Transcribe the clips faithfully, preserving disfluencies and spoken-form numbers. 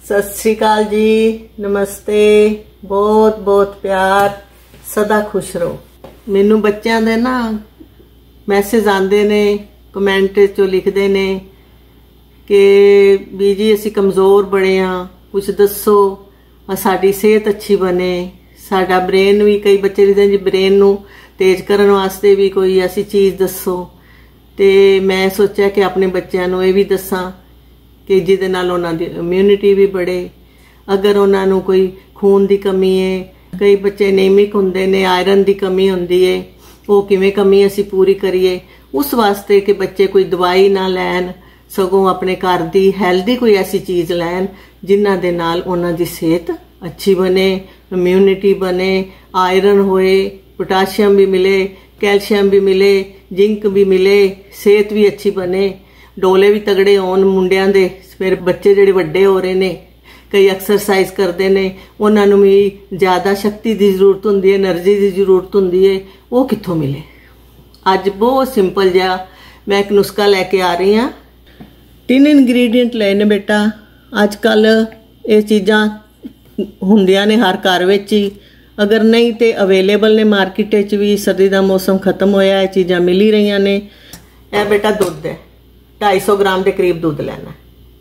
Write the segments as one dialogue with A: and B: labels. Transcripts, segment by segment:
A: सत श्री अकाल जी, नमस्ते। बहुत बहुत प्यार, सदा खुश रहो। मैनू बच्चों के ना मैसेज आते ने, कमेंट चो लिखते ने कि भी जी असी कमज़ोर बड़े हाँ, कुछ दसो साड़ी सेहत अच्छी बने, साडा ब्रेन भी, कई बच्चे लिखते हैं जी ब्रेन नू तेज करने वास्ते भी कोई ऐसी चीज़ दसो। तो मैं सोचा कि अपने बच्चों को यह भी दसा कि जिहदे नाल उन्हां दी इम्यूनिटी भी बढ़े। अगर उन्होंने कोई खून की कमी है, कई बच्चे एनीमिक हुंदे ने, आयरन की कमी हुंदी है, वो किवें कमी असी पूरी करिए, उस वास्ते कि बच्चे कोई दवाई ना लैन, सगों अपने घर की हैल्दी कोई ऐसी चीज़ लैन जिन्हां दे नाल उन्हां दी सेहत अच्छी बने, इम्यूनिटी बने, आयरन होए, पोटाशियम भी मिले, कैल्शियम भी मिले, जिंक भी मिले, सेहत भी अच्छी बने, डोले भी तगड़े होन मुंडियां दे। फिर बच्चे जिहड़े वड्डे हो रहे ने, कई एक्सरसाइज करते हैं, उन्होंने भी ज़्यादा शक्ति की जरूरत होंदी है, एनर्जी की जरूरत होंदी है, वो कित्थों मिले। अज बहुत सिंपल जिहा मैं एक नुस्खा लैके आ रही हाँ। तीन इंग्रीडिएंट लए ने बेटा। अजकल ये चीज़ां हुंदियां ने हर घर विच ही, अगर नहीं तो अवेलेबल ने मार्केट च भी। सर्दी का मौसम खत्म होया है, चीज़ां मिल ही रही ने। यह बेटा दुध है, ढाई सौ ग्राम के करीब दुध लेना।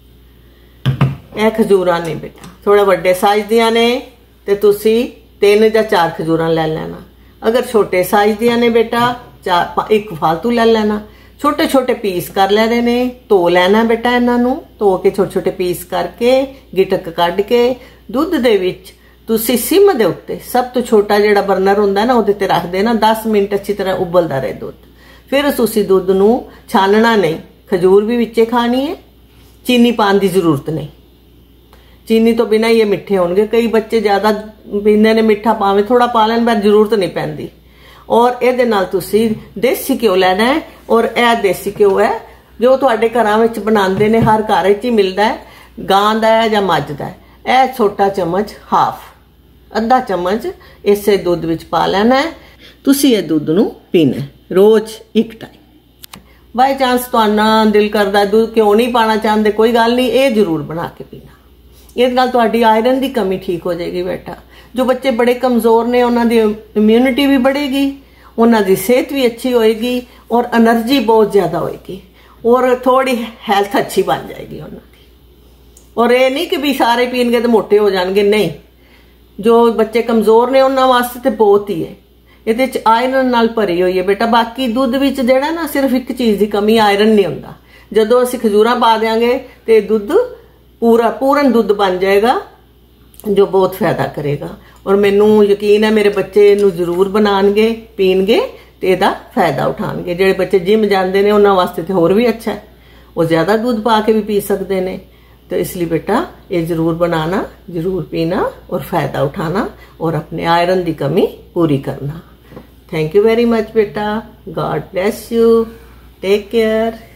A: यह खजूर ने बेटा थोड़े वड्डे साइज दियां ने ते तुसी तीन या चार खजूर ले लेना। अगर छोटे साइज दियां ने बेटा चार एक फालतू ले लेना। छोटे छोटे पीस कर लेने ने, धो लेना बेटा, इन्हों धो के छोटे छोटे पीस करके गिटक कढ़ के दुध दे विच तुसी सिम दे उत्ते सब तो छोटा जिहड़ा बर्नर हुंदा ना उहदे ते रख देना। दस मिनट अच्छी तरह उबलदा रहे दुध। फिर तुसी दुध नूं छानना नहीं, खजूर भी विच्चे खानी है, चीनी पाने की जरूरत नहीं। चीनी तो बिना ही ये मिठे होंगे। कई बच्चे ज़्यादा पींदे ने, मिठा पावे थोड़ा पा लैन, पर जरूरत नहीं पैंदी। और ये नाल तुसी देसी घ्यो लेना है, और यह देसी घ्यो है जो तुहाडे घरां विच बनांदे ने, हर घर विच ही मिलदा है, गां दा है जां मੱਝ दा है। यह छोटा चम्मच हाफ अद्धा चम्मच इसे दुध विच पा लेना है। तुसी ये दुध नूं पीना रोज एक टाइम। बाई चांस तुहाडा दिल करदा दुध क्यों नहीं पाना चाहते, कोई गल नहीं, ये जरूर बना के पीना। इस नाल तुहाडी आयरन की कमी ठीक हो जाएगी बेटा। जो बच्चे बड़े कमज़ोर ने उन्हां दी इम्यूनिटी भी बढ़ेगी, उन्हां दी सेहत भी अच्छी होएगी, और एनर्जी बहुत ज़्यादा होएगी, और थोड़ी हैल्थ अच्छी बन जाएगी उन्हां दी। और ये नहीं कि भी सारे पीणगे तो मोटे हो जाएंगे, नहीं। जो बच्चे कमज़ोर ने उन्हां वास्ते तो बहुत ही है। ਇਹਦੇ ਚ ਆਇਰਨ ਨਾਲ ਭਰੀ ਹੋਈ ਹੈ बेटा। बाकी दुध ਵਿੱਚ ਜਿਹੜਾ ना सिर्फ एक चीज़ की कमी आयरन नहीं ਹੁੰਦਾ। ਜਦੋਂ ਅਸੀਂ ਖਜੂਰਾਂ ਪਾ देंगे तो दुध पूरा पूरन दुध बन जाएगा, जो बहुत फायदा करेगा। और मैनू यकीन है मेरे बच्चे इनू जरूर बनाएंगे, पीणगे तो इसका फायदा उठाएंगे। ਜਿਹੜੇ बच्चे जिम जाते हैं उन्होंने वास्ते तो होर भी अच्छा है, वो ज़्यादा दूध पा के भी पी सकते हैं। तो इसलिए बेटा ये जरूर बनाना, जरूर पीना और फायदा उठाना, और अपने आयरन की कमी पूरी करना। थैंक यू वेरी मच बेटा। God bless you. Take care.